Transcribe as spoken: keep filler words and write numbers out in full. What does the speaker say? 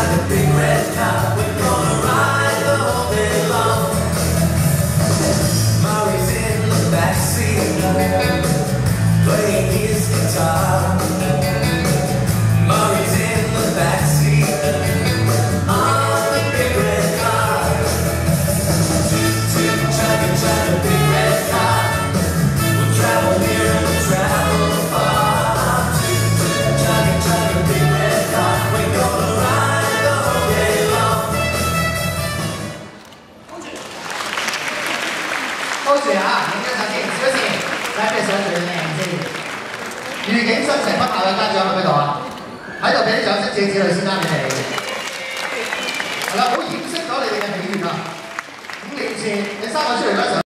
多謝啊！影張相先，小時，睇咩相最靚先？預警新城北校嘅家長喺邊度啊？喺度俾啲掌聲謝子女先啦，你哋。係啦，好掩飾咗你哋嘅喜悅啊！五年前你生我出嚟嗰陣。